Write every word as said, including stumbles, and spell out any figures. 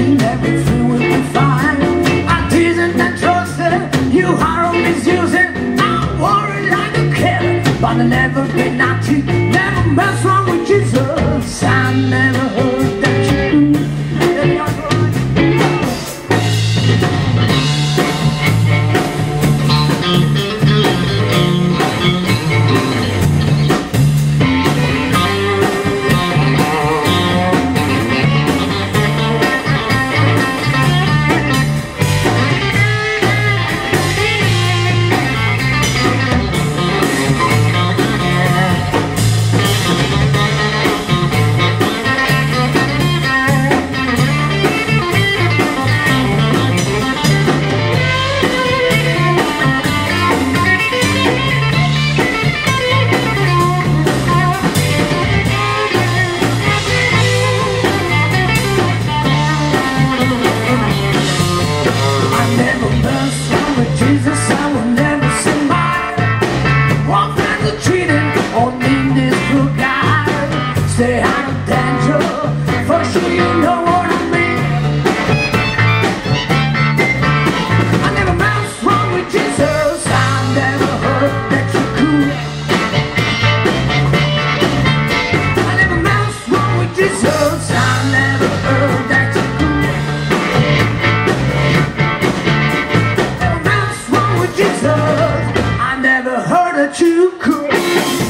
thinking everything will be fine. I didn't trust it, you are misusing. I'm worried like a kid, but I never been naughty. Never mess wrong with Jesus. I never heard that you do. Stay out of danger, for sure you know what I mean. I never messed wrong with Jesus, I never heard that you could. I never messed wrong with Jesus, I never heard that you could. I never messed wrong with Jesus, I never heard that you could.